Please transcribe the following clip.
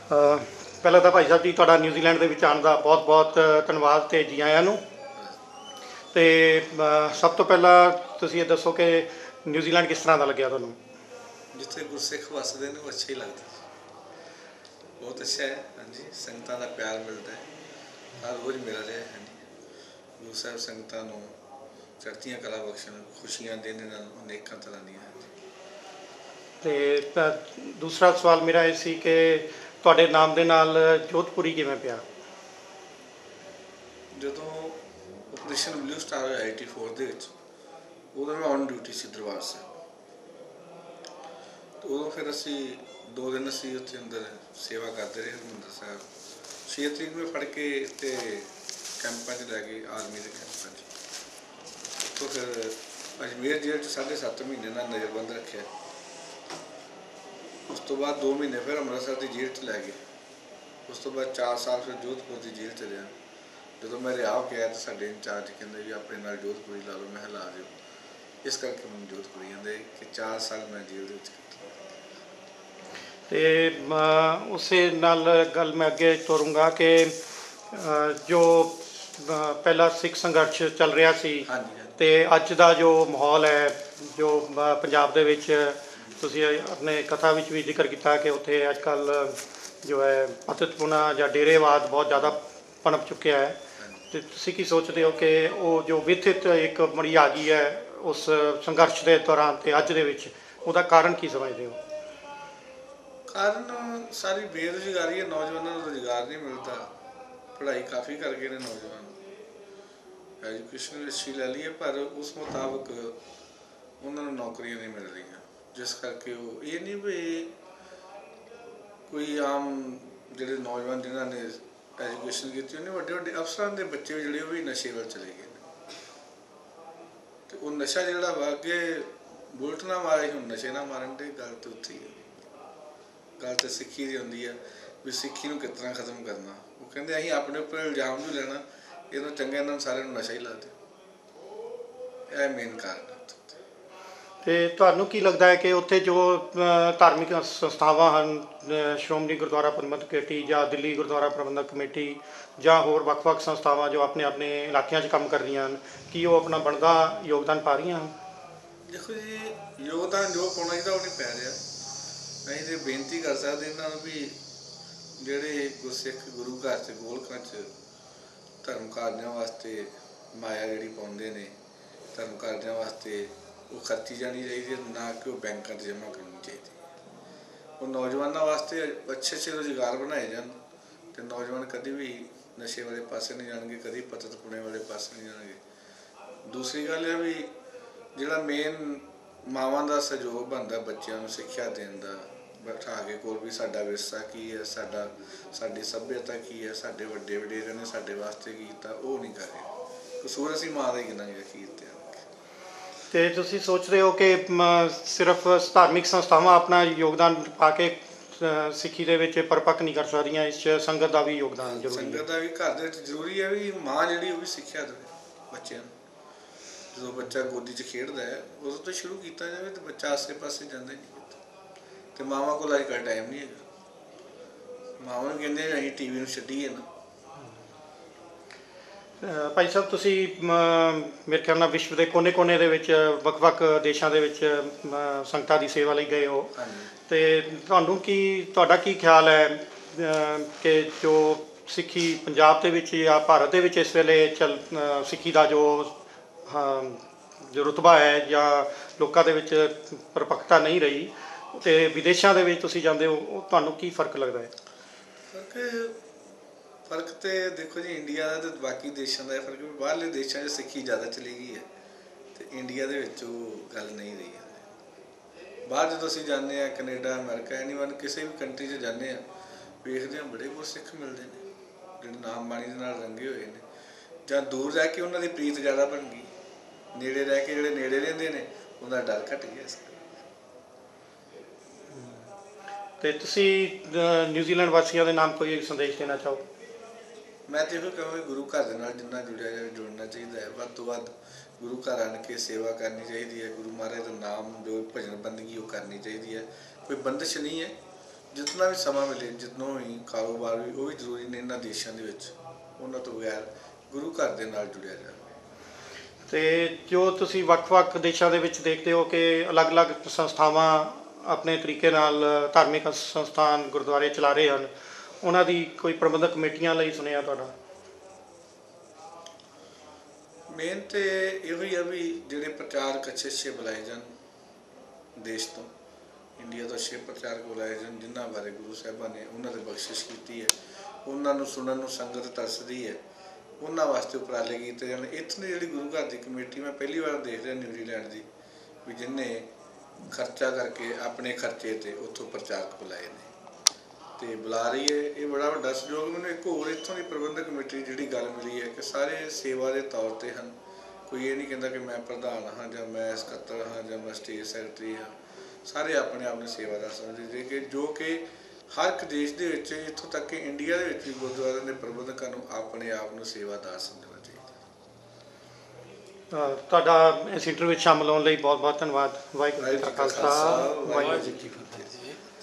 ਅ, ਪਹਿਲਾਂ ਤਾਂ ਭਾਈ ਸਾਹਿਬ ਜੀ ਤੁਹਾਡਾ ਨਿਊਜ਼ੀਲੈਂਡ ਦੇ ਵਿੱਚ ਆਉਣ ਦਾ ਬਹੁਤ ਬਹੁਤ ਧੰਨਵਾਦ ਤੇ ਜੀ ਆਇਆਂ ਨੂੰ। ਤੇ ਸਭ ਤੋਂ ਪਹਿਲਾਂ ਤੁਸੀਂ ਇਹ ਦੱਸੋ ਕਿ ਨਿਊਜ਼ੀਲੈਂਡ ਕਿਸ ਤਰ੍ਹਾਂ ਦਾ ਲੱਗਿਆ ਤੁਹਾਨੂੰ? ਜਿੱਥੇ ਗੁਰਸਿੱਖ ਵੱਸਦੇ ਨੇ ਉਹ ਅੱਛਾ ਹੀ ਲੱਗਦਾ, ਬਹੁਤ ਅੱਛਾ ਹੈ। ਹਾਂਜੀ, ਸੰਗਤਾਂ ਦਾ ਪਿਆਰ ਮਿਲਦਾ ਹੈ, ਹਰ ਰੋਜ਼ ਮਿਲ ਰਿਹਾ ਹੈ। ਹਾਂਜੀ, ਗੁਰੂ ਸਾਹਿਬ ਸੰਗਤਾਂ ਨੂੰ ਚੜ੍ਹਦੀਆਂ ਕਲਾ ਬਖਸ਼ਣ, ਖੁਸ਼ੀਆਂ ਦੇਣ ਨਾਲ ਅਨੇਕਾਂ ਤਰ੍ਹਾਂ ਦੀਆਂ। ਤੇ ਦੂਸਰਾ ਸਵਾਲ ਮੇਰਾ ਇਹ ਸੀ ਕਿ ਤੁਹਾਡੇ ਨਾਮ ਦੇ ਨਾਲ ਜੋਧਪੁਰੀ ਕਿਵੇਂ ਪਿਆ? ਜਦੋਂ ਆਪਰੇਸ਼ਨ ਬਲੂ ਸਟਾਰ ਹੋਇਆ 84 ਦੇ ਵਿੱਚ, ਉਦੋਂ ਮੈਂ ਔਨ ਡਿਊਟੀ ਸੀ ਦਰਬਾਰ ਸਾਹਿਬ। ਉਦੋਂ ਫਿਰ ਅਸੀਂ 2 ਦਿਨ ਅਸੀਂ ਉੱਥੇ ਅੰਦਰ ਸੇਵਾ ਕਰਦੇ ਰਹੇ ਹਰਿਮੰਦਰ ਸਾਹਿਬ। 6 ਤਰੀਕ ਨੂੰ ਫੜ ਕੇ ਤੇ ਕੈਂਪਾਂ 'ਚ ਲੈ ਗਏ, ਆਰਮੀ ਦੇ ਕੈਂਪਾਂ 'ਚ। ਉੱਥੋਂ ਫਿਰ ਅਜਮੇਰ ਜੇਲ੍ਹ 'ਚ 7.5 ਮਹੀਨੇ ਨਾਲ ਨਜ਼ਰਬੰਦ ਰੱਖਿਆ। ਉਸ ਤੋਂ ਬਾਅਦ 2 ਮਹੀਨੇ ਫਿਰ ਅੰਮ੍ਰਿਤਸਰ ਦੀ ਜੇਲ੍ਹ 'ਚ ਲੈ ਗਏ। ਉਸ ਤੋਂ ਬਾਅਦ 4 ਸਾਲ ਫਿਰ ਜੋਧਪੁਰ ਦੀ ਜੇਲ੍ਹ 'ਚ ਰਿਹਾ। ਜਦੋਂ ਮੈਂ ਰਿਹਾ ਹੋ ਕੇ ਆਇਆ ਤਾਂ ਸਾਡੇ ਇੰਚਾਰਜ ਕਹਿੰਦੇ ਵੀ ਆਪਣੇ ਨਾਲ ਜੋਧਪੁਰੀ ਲਾ ਲਓ। ਮੈਂ ਲਾ ਦਿਓ। ਇਸ ਕਰਕੇ ਮੈਨੂੰ ਜੋਧਪੁਰੀ ਕਹਿੰਦੇ ਕਿ 4 ਸਾਲ ਮੈਂ ਜੇਲ੍ਹ ਦੇ ਵਿੱਚ ਕੱਟੇ। ਤੇ ਉਸੇ ਨਾਲ ਗੱਲ ਮੈਂ ਅੱਗੇ ਤੋਰੂੰਗਾ ਕਿ ਜੋ ਪਹਿਲਾ ਸਿੱਖ ਸੰਘਰਸ਼ ਚੱਲ ਰਿਹਾ ਸੀ ਤੇ ਅੱਜ ਦਾ ਜੋ ਮਾਹੌਲ ਹੈ, ਜੋ ਪੰਜਾਬ ਦੇ ਵਿੱਚ ਤੁਸੀਂ ਆਪਣੇ ਕਥਾ ਵਿੱਚ ਵੀ ਜ਼ਿਕਰ ਕੀਤਾ ਕਿ ਉੱਥੇ ਅੱਜ ਕੱਲ੍ਹ ਜੋ ਹੈ ਪਤਿਤਪੁਣਾ ਜਾਂ ਡੇਰੇਵਾਦ ਬਹੁਤ ਜ਼ਿਆਦਾ ਪਣਪ ਚੁੱਕਿਆ ਹੈ। ਅਤੇ ਤੁਸੀਂ ਕੀ ਸੋਚਦੇ ਹੋ ਕਿ ਉਹ ਜੋ ਵਿਥਿਤ ਇੱਕ ਮੜੀ ਆ ਗਈ ਹੈ ਉਸ ਸੰਘਰਸ਼ ਦੇ ਦੌਰਾਨ ਅਤੇ ਅੱਜ ਦੇ ਵਿੱਚ, ਉਹਦਾ ਕਾਰਨ ਕੀ ਸਮਝਦੇ ਹੋ? ਕਾਰਨ ਸਾਰੀ ਬੇਰੁਜ਼ਗਾਰੀ ਹੈ, ਨੌਜਵਾਨਾਂ ਨੂੰ ਰੁਜ਼ਗਾਰ ਨਹੀਂ ਮਿਲਦਾ। ਪੜ੍ਹਾਈ ਕਾਫੀ ਕਰ ਗਏ ਨੇ ਨੌਜਵਾਨ, ਐਜੂਕੇਸ਼ਨ ਵੀ ਅੱਛੀ ਲੈ ਲਈ ਹੈ, ਪਰ ਉਸ ਮੁਤਾਬਕ ਉਹਨਾਂ ਨੂੰ ਨੌਕਰੀਆਂ ਨਹੀਂ ਮਿਲ ਰਹੀਆਂ। ਜਿਸ ਕਰਕੇ ਉਹ ਇਹ ਨਹੀਂ ਵੀ ਕੋਈ ਆਮ ਜਿਹੜੇ ਨੌਜਵਾਨ ਜਿਨ੍ਹਾਂ ਨੇ ਐਜੂਕੇਸ਼ਨ ਕੀਤੀ, ਉਹਨੇ ਵੱਡੇ ਵੱਡੇ ਅਫਸਰਾਂ ਦੇ ਬੱਚੇ ਜਿਹੜੇ ਉਹ ਵੀ ਨਸ਼ੇ ਵੱਲ ਚਲੇ ਗਏ ਨੇ। ਅਤੇ ਉਹ ਨਸ਼ਾ ਜਿਹੜਾ ਵਾ ਅੱਗੇ ਬੁਲਟ ਨਾ ਮਾਰੇ, ਹੁਣ ਨਸ਼ੇ ਨਾ ਮਾਰਨ ਦੇ। ਗੱਲ ਤਾਂ ਉੱਥੇ ਹੀ ਹੈ। ਗੱਲ ਤਾਂ ਸਿੱਖੀ ਦੀ ਹੁੰਦੀ ਆ ਵੀ ਸਿੱਖੀ ਨੂੰ ਕਿਸ ਤਰ੍ਹਾਂ ਖਤਮ ਕਰਨਾ। ਉਹ ਕਹਿੰਦੇ ਅਸੀਂ ਆਪਣੇ ਉੱਪਰ ਇਲਜ਼ਾਮ ਵੀ ਲੈਣਾ, ਇਹਨੂੰ ਚੰਗਾ ਇਹਨਾਂ ਨੂੰ ਸਾਰਿਆਂ ਨੂੰ ਨਸ਼ਾ ਹੀ ਲਾ ਦਿਓ। ਇਹ ਮੇਨ ਕਾਰਨ ਹੈ। ਅਤੇ ਤੁਹਾਨੂੰ ਕੀ ਲੱਗਦਾ ਹੈ ਕਿ ਉੱਥੇ ਜੋ ਧਾਰਮਿਕ ਸੰਸਥਾਵਾਂ ਹਨ, ਸ਼੍ਰੋਮਣੀ ਗੁਰਦੁਆਰਾ ਪ੍ਰਬੰਧਕ ਕਮੇਟੀ ਜਾਂ ਦਿੱਲੀ ਗੁਰਦੁਆਰਾ ਪ੍ਰਬੰਧਕ ਕਮੇਟੀ ਜਾਂ ਹੋਰ ਵੱਖ ਵੱਖ ਸੰਸਥਾਵਾਂ ਜੋ ਆਪਣੇ ਆਪਣੇ ਇਲਾਕਿਆਂ 'ਚ ਕੰਮ ਕਰ ਰਹੀਆਂ ਹਨ, ਕੀ ਉਹ ਆਪਣਾ ਬਣਦਾ ਯੋਗਦਾਨ ਪਾ ਰਹੀਆਂ ਹਨ? ਦੇਖੋ ਜੀ, ਯੋਗਦਾਨ ਜੋ ਪਾਉਣਾ ਚਾਹੀਦਾ ਉਹ ਨਹੀਂ ਪੈ ਰਿਹਾ। ਅਸੀਂ ਤਾਂ ਬੇਨਤੀ ਕਰ ਸਕਦੇ ਇਹਨਾਂ ਨੂੰ ਵੀ ਜਿਹੜੇ ਗੁਰਸਿੱਖ ਗੁਰੂ ਘਰ 'ਚ ਗੋਲਕਾਂ 'ਚ ਧਰਮ ਕਾਰਜਾਂ ਵਾਸਤੇ ਮਾਇਆ ਜਿਹੜੀ ਪਾਉਂਦੇ ਨੇ, ਧਰਮ ਕਾਰਜਾਂ ਵਾਸਤੇ ਉਹ ਖਰਚੀ ਜਾਣੀ ਚਾਹੀਦੀ ਹੈ, ਨਾ ਕਿ ਉਹ ਬੈਂਕਾਂ 'ਚ ਜਮ੍ਹਾਂ ਕਰਨੀ ਚਾਹੀਦੀ। ਉਹ ਨੌਜਵਾਨਾਂ ਵਾਸਤੇ ਅੱਛੇ ਅੱਛੇ ਰੁਜ਼ਗਾਰ ਬਣਾਏ ਜਾਣ ਅਤੇ ਨੌਜਵਾਨ ਕਦੇ ਵੀ ਨਸ਼ੇ ਵਾਲੇ ਪਾਸੇ ਨਹੀਂ ਜਾਣਗੇ, ਕਦੇ ਪਤਿਤਪੁਣੇ ਵਾਲੇ ਪਾਸੇ ਨਹੀਂ ਜਾਣਗੇ। ਦੂਸਰੀ ਗੱਲ ਇਹ ਵੀ ਜਿਹੜਾ ਮੇਨ ਮਾਵਾਂ ਦਾ ਸਹਿਯੋਗ ਬਣਦਾ ਬੱਚਿਆਂ ਨੂੰ ਸਿੱਖਿਆ ਦੇਣ ਦਾ, ਬਿਠਾ ਕੇ ਕੋਲ ਵੀ ਸਾਡਾ ਵਿਰਸਾ ਕੀ ਹੈ, ਸਾਡੀ ਸੱਭਿਅਤਾ ਕੀ ਹੈ, ਸਾਡੇ ਵੱਡੇ ਵਡੇਰੇ ਨੇ ਸਾਡੇ ਵਾਸਤੇ ਕੀ ਕੀਤਾ, ਉਹ ਨਹੀਂ ਕਰ ਰਹੇ। ਕਸੂਰ ਅਸੀਂ ਮਾਂ ਦਾ ਹੀ ਗਿਣਾਂਗੇ ਅਖੀਰ 'ਤੇ। ਅਤੇ ਤੁਸੀਂ ਸੋਚਦੇ ਹੋ ਕਿ ਸਿਰਫ ਧਾਰਮਿਕ ਸੰਸਥਾਵਾਂ ਆਪਣਾ ਯੋਗਦਾਨ ਪਾ ਕੇ ਸਿੱਖੀ ਦੇ ਵਿੱਚ ਪਰਪੱਕ ਨਹੀਂ ਕਰ ਸਕਦੀਆਂ, ਇਸ 'ਚ ਸੰਗਤ ਦਾ ਵੀ ਯੋਗਦਾਨ ਜ਼ਰੂਰੀ ਹੈ? ਸੰਗਤ ਦਾ ਵੀ ਘਰ ਦੇ ਵਿੱਚ ਜ਼ਰੂਰੀ ਹੈ ਵੀ ਮਾਂ ਜਿਹੜੀ ਉਹ ਵੀ ਸਿੱਖਿਆ ਦੇਵੇ ਬੱਚਿਆਂ ਨੂੰ। ਜਦੋਂ ਬੱਚਾ ਗੋਦੀ 'ਚ ਖੇਡਦਾ ਹੈ ਉਦੋਂ ਤੋਂ ਸ਼ੁਰੂ ਕੀਤਾ ਜਾਵੇ ਤਾਂ ਬੱਚਾ ਆਸੇ ਪਾਸੇ ਜਾਂਦਾ ਹੀ ਨਹੀਂ ਕੀਤਾ। ਅਤੇ ਮਾਵਾਂ ਕੋਲ ਅੱਜ ਕੱਲ੍ਹ ਟਾਈਮ ਨਹੀਂ ਹੈਗਾ। ਮਾਵਾਂ ਨੂੰ ਕਹਿੰਦੇ ਅਸੀਂ ਟੀ ਵੀ ਨੂੰ ਛੱਡੀਏ ਨਾ। ਭਾਈ ਸਾਹਿਬ, ਤੁਸੀਂ ਮੇਰੇ ਖਿਆਲ ਨਾਲ ਵਿਸ਼ਵ ਦੇ ਕੋਨੇ-ਕੋਨੇ ਦੇ ਵਿੱਚ ਵੱਖ ਵੱਖ ਦੇਸ਼ਾਂ ਦੇ ਵਿੱਚ ਸੰਗਤਾਂ ਦੀ ਸੇਵਾ ਲਈ ਗਏ ਹੋ, ਅਤੇ ਤੁਹਾਡਾ ਕੀ ਖਿਆਲ ਹੈ ਕਿ ਜੋ ਸਿੱਖੀ ਪੰਜਾਬ ਦੇ ਵਿੱਚ ਜਾਂ ਭਾਰਤ ਦੇ ਵਿੱਚ ਇਸ ਵੇਲੇ ਸਿੱਖੀ ਦਾ ਜੋ ਰੁਤਬਾ ਹੈ ਜਾਂ ਲੋਕਾਂ ਦੇ ਵਿੱਚ ਪਰਪੱਕਤਾ ਨਹੀਂ ਰਹੀ, ਅਤੇ ਵਿਦੇਸ਼ਾਂ ਦੇ ਵਿੱਚ ਤੁਸੀਂ ਜਾਂਦੇ ਹੋ, ਉਹ ਤੁਹਾਨੂੰ ਕੀ ਫਰਕ ਲੱਗਦਾ ਹੈ? ਫਰਕ ਤਾਂ ਦੇਖੋ ਜੀ, ਇੰਡੀਆ ਦਾ ਅਤੇ ਬਾਕੀ ਦੇਸ਼ਾਂ ਦਾ ਇਹ ਫਰਕ ਵੀ ਬਾਹਰਲੇ ਦੇਸ਼ਾਂ 'ਚ ਸਿੱਖੀ ਜ਼ਿਆਦਾ ਚਲੀ ਗਈ ਹੈ ਅਤੇ ਇੰਡੀਆ ਦੇ ਵਿੱਚ ਉਹ ਗੱਲ ਨਹੀਂ ਰਹੀ ਹੈ। ਬਾਹਰ ਜਦੋਂ ਅਸੀਂ ਜਾਂਦੇ ਹਾਂ, ਕੈਨੇਡਾ, ਅਮਰੀਕਾ, ਐਨੀਵਨ ਕਿਸੇ ਵੀ ਕੰਟਰੀ 'ਚ ਜਾਂਦੇ ਹਾਂ, ਵੇਖਦੇ ਹਾਂ ਬੜੇ ਗੁਰਸਿੱਖ ਮਿਲਦੇ ਨੇ ਜਿਹੜੇ ਨਾਮ ਬਾਣੀ ਦੇ ਨਾਲ ਰੰਗੇ ਹੋਏ ਨੇ। ਜਾਂ ਦੂਰ ਰਹਿ ਕੇ ਉਹਨਾਂ ਦੀ ਪ੍ਰੀਤ ਜ਼ਿਆਦਾ ਬਣ ਗਈ, ਨੇੜੇ ਰਹਿ ਕੇ ਜਿਹੜੇ ਨੇੜੇ ਰਹਿੰਦੇ ਨੇ ਉਹਦਾ ਡਰ ਘੱਟ ਗਿਆ ਇਸ ਕਰਕੇ। ਅਤੇ ਤੁਸੀਂ ਨਿਊਜ਼ੀਲੈਂਡ ਵਾਸੀਆਂ ਦੇ ਨਾਮ ਕੋਈ ਸੰਦੇਸ਼ ਦੇਣਾ ਚਾਹੋ? ਮੈਂ ਤਾਂ ਇਹੋ ਕਹਾਂਗਾ ਗੁਰੂ ਘਰ ਦੇ ਨਾਲ ਜਿੰਨਾ ਜੁੜਿਆ ਜਾਵੇ, ਜੁੜਨਾ ਚਾਹੀਦਾ ਹੈ। ਵੱਧ ਤੋਂ ਵੱਧ ਗੁਰੂ ਘਰ ਆਣ ਕੇ ਸੇਵਾ ਕਰਨੀ ਚਾਹੀਦੀ ਹੈ। ਗੁਰੂ ਮਹਾਰਾਜ ਦਾ ਨਾਮ ਜੋ ਭਜਨ ਬੰਦਗੀ ਉਹ ਕਰਨੀ ਚਾਹੀਦੀ ਹੈ। ਕੋਈ ਬੰਦਿਸ਼ ਨਹੀਂ ਹੈ। ਜਿਤਨਾ ਵੀ ਸਮਾਂ ਮਿਲੇ, ਜਿਤਨੋਂ ਵੀ ਕਾਰੋਬਾਰ ਵੀ ਉਹ ਵੀ ਜ਼ਰੂਰੀ ਨੇ ਇਹਨਾਂ ਦੇਸ਼ਾਂ ਦੇ ਵਿੱਚ, ਉਹਨਾਂ ਤੋਂ ਬਗੈਰ ਗੁਰੂ ਘਰ ਦੇ ਨਾਲ ਜੁੜਿਆ ਜਾਵੇ। ਤੇ ਜੋ ਤੁਸੀਂ ਵੱਖ-ਵੱਖ ਦੇਸ਼ਾਂ ਦੇ ਵਿੱਚ ਦੇਖਦੇ ਹੋ ਕਿ ਅਲੱਗ-ਅਲੱਗ ਸੰਸਥਾਵਾਂ ਆਪਣੇ ਤਰੀਕੇ ਨਾਲ ਧਾਰਮਿਕ ਸੰਸਥਾਨ ਗੁਰਦੁਆਰੇ ਚਲਾ ਰਹੇ ਹਨ, ਉਹਨਾਂ ਦੀ ਕੋਈ ਪ੍ਰਬੰਧਕ ਕਮੇਟੀਆਂ ਲਈ ਸੁਣਿਆ ਤੁਹਾਡਾ? ਮੇਨ ਤੇ ਇਹੋ ਹੀ ਆ ਵੀ ਜਿਹੜੇ ਪ੍ਰਚਾਰਕ ਅੱਛੇ ਬੁਲਾਏ ਜਾਣ ਦੇਸ਼ ਤੋਂ, ਇੰਡੀਆ ਤੋਂ ਅੱਛੇ ਪ੍ਰਚਾਰਕ ਬੁਲਾਏ ਜਾਣ ਜਿਨ੍ਹਾਂ ਬਾਰੇ ਗੁਰੂ ਸਾਹਿਬਾਂ ਨੇ ਉਹਨਾਂ ਦੀ ਬਖਸ਼ਿਸ਼ ਕੀਤੀ ਹੈ, ਉਹਨਾਂ ਨੂੰ ਸੁਣਨ ਨੂੰ ਸੰਗਤ ਤਰਸਦੀ ਹੈ, ਉਹਨਾਂ ਵਾਸਤੇ ਉਪਰਾਲੇ ਕੀਤੇ ਜਾਣ। ਇੱਥੋਂ ਦੀ ਜਿਹੜੀ ਗੁਰੂ ਘਰ ਦੀ ਕਮੇਟੀ ਮੈਂ ਪਹਿਲੀ ਵਾਰ ਦੇਖ ਰਿਹਾ ਨਿਊਜ਼ੀਲੈਂਡ ਦੀ, ਵੀ ਜਿਹਨੇ ਖਰਚਾ ਕਰਕੇ ਆਪਣੇ ਖਰਚੇ 'ਤੇ ਉੱਥੋਂ ਪ੍ਰਚਾਰਕ ਬੁਲਾਏ ਨੇ ਅਤੇ ਬੁਲਾ ਰਹੀ ਹੈ। ਇਹ ਬੜਾ ਵੱਡਾ ਸਹਿਯੋਗ। ਮੈਨੂੰ ਇੱਕ ਹੋਰ ਇੱਥੋਂ ਦੀ ਪ੍ਰਬੰਧਕ ਕਮੇਟੀ ਜਿਹੜੀ ਗੱਲ ਮਿਲੀ ਹੈ ਕਿ ਸਾਰੇ ਸੇਵਾ ਦੇ ਤੌਰ 'ਤੇ ਹਨ, ਕੋਈ ਇਹ ਨਹੀਂ ਕਹਿੰਦਾ ਕਿ ਮੈਂ ਪ੍ਰਧਾਨ ਹਾਂ ਜਾਂ ਮੈਂ ਸਕੱਤਰ ਹਾਂ ਜਾਂ ਮੈਂ ਸਟੇਟ ਸੈਕਟਰੀ ਹਾਂ, ਸਾਰੇ ਆਪਣੇ ਆਪ ਨੂੰ ਸੇਵਾਦਾਰ ਸਮਝਦੇ ਕਿ ਜੋ ਕਿ ਹਰ ਇੱਕ ਦੇਸ਼ ਦੇ ਵਿੱਚ, ਇੱਥੋਂ ਤੱਕ ਕਿ ਇੰਡੀਆ ਦੇ ਵਿੱਚ ਵੀ ਗੁਰਦੁਆਰਿਆਂ ਦੇ ਪ੍ਰਬੰਧਕਾਂ ਨੂੰ ਆਪਣੇ ਆਪ ਨੂੰ ਸੇਵਾਦਾਰ ਸਮਝਣਾ ਚਾਹੀਦਾ। ਤੁਹਾਡਾ ਇਸ ਇੰਟਰਵਿਊ ਵਿੱਚ ਸ਼ਾਮਲ ਹੋਣ ਲਈ ਬਹੁਤ ਬਹੁਤ ਧੰਨਵਾਦ। ਵਾਹਿਗੁਰੂ ਜੀ ਕਾ ਖਾਲਸਾ, ਵਾਹਿਗੁਰੂ ਜੀ ਕੀ ਫਤਿਹ।